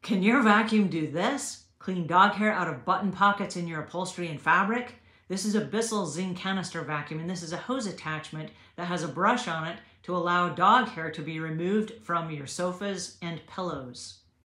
Can your vacuum do this? Clean dog hair out of button pockets in your upholstery and fabric? This is a Bissell Zing canister vacuum, and this is a hose attachment that has a brush on it to allow dog hair to be removed from your sofas and pillows.